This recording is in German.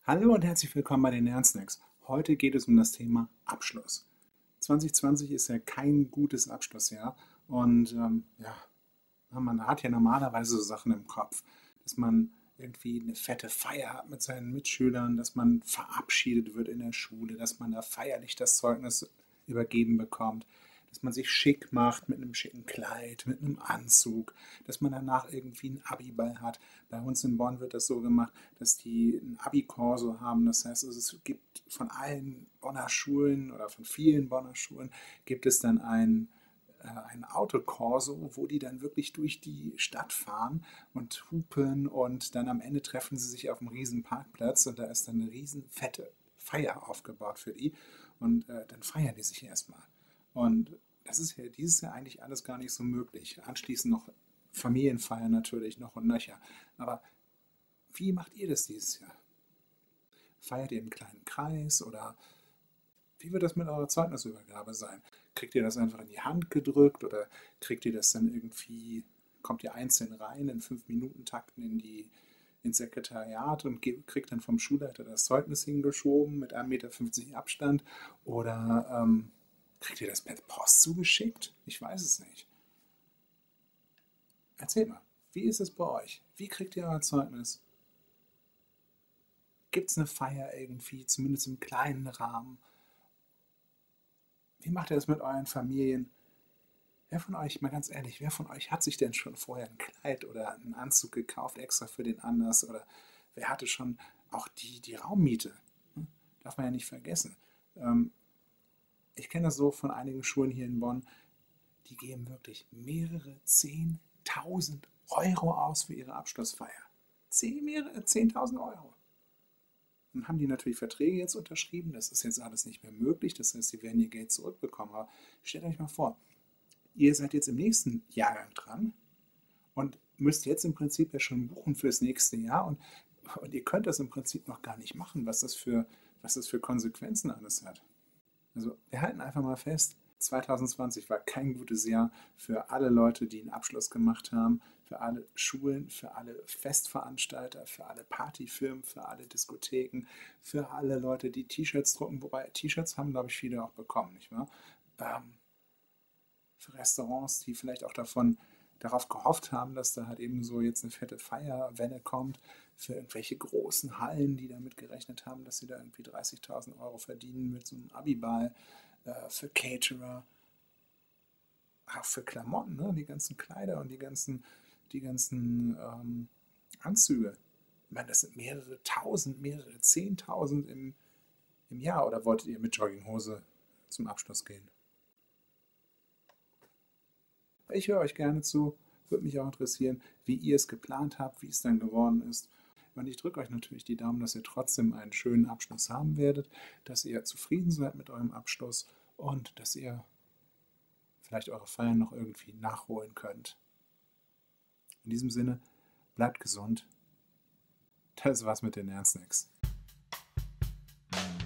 Hallo und herzlich willkommen bei den Lernsnacks. Heute geht es um das Thema Abschluss. 2020 ist ja kein gutes Abschlussjahr und man hat ja normalerweise so Sachen im Kopf, dass man irgendwie eine fette Feier hat mit seinen Mitschülern, dass man verabschiedet wird in der Schule, dass man da feierlich das Zeugnis übergeben bekommt, dass man sich schick macht mit einem schicken Kleid, mit einem Anzug, dass man danach irgendwie einen Abiball hat. Bei uns in Bonn wird das so gemacht, dass die ein Abi-Korso haben. Das heißt, es gibt von allen Bonner Schulen oder von vielen Bonner Schulen gibt es dann ein Autokorso, wo die dann wirklich durch die Stadt fahren und hupen und dann am Ende treffen sie sich auf einem riesen Parkplatz und da ist dann eine riesen fette Feier aufgebaut für die und dann feiern die sich erstmal. Und das ist ja dieses Jahr eigentlich alles gar nicht so möglich. Anschließend noch Familienfeiern natürlich noch und nöcher. Aber wie macht ihr das dieses Jahr? Feiert ihr im kleinen Kreis oder wie wird das mit eurer Zeugnisübergabe sein? Kriegt ihr das einfach in die Hand gedrückt oder kriegt ihr das dann irgendwie, kommt ihr einzeln rein in 5-Minuten-Takten ins Sekretariat und kriegt dann vom Schulleiter das Zeugnis hingeschoben mit 1,50 Meter Abstand? Oder kriegt ihr das per Post zugeschickt? Ich weiß es nicht. Erzählt mal, wie ist es bei euch? Wie kriegt ihr euer Zeugnis? Gibt es eine Feier irgendwie, zumindest im kleinen Rahmen? Wie macht ihr das mit euren Familien? Wer von euch, mal ganz ehrlich, wer von euch hat sich denn schon vorher ein Kleid oder einen Anzug gekauft, extra für den Anlass? Oder wer hatte schon auch die Raummiete? Hm? Darf man ja nicht vergessen. Ähm, Ich kenne das so von einigen Schulen hier in Bonn, die geben wirklich mehrere 10.000 Euro aus für ihre Abschlussfeier. Mehrere 10.000 Euro. Dann haben die natürlich Verträge jetzt unterschrieben, das ist jetzt alles nicht mehr möglich, das heißt, sie werden ihr Geld zurückbekommen. Aber stellt euch mal vor, ihr seid jetzt im nächsten Jahrgang dran und müsst jetzt im Prinzip ja schon buchen fürs nächste Jahr und ihr könnt das im Prinzip noch gar nicht machen, was das für Konsequenzen alles hat. Also wir halten einfach mal fest, 2020 war kein gutes Jahr für alle Leute, die einen Abschluss gemacht haben, für alle Schulen, für alle Festveranstalter, für alle Partyfirmen, für alle Diskotheken, für alle Leute, die T-Shirts drucken, wobei T-Shirts haben, glaube ich, viele auch bekommen, nicht wahr? Ähm, für Restaurants, die vielleicht auch darauf gehofft haben, dass da halt eben so jetzt eine fette Feierwelle kommt, für irgendwelche großen Hallen, die damit gerechnet haben, dass sie da irgendwie 30.000 Euro verdienen mit so einem Abiball, für Caterer, auch für Klamotten, ne? Die ganzen Kleider und die ganzen Anzüge. Ich meine, das sind mehrere tausend, mehrere 10.000 im Jahr. Oder wolltet ihr mit Jogginghose zum Abschluss gehen? Ich höre euch gerne zu, würde mich auch interessieren, wie ihr es geplant habt, wie es dann geworden ist. Und ich drücke euch natürlich die Daumen, dass ihr trotzdem einen schönen Abschluss haben werdet, dass ihr zufrieden seid mit eurem Abschluss und dass ihr vielleicht eure Feiern noch irgendwie nachholen könnt. In diesem Sinne, bleibt gesund. Das war's mit den Lernsnacks.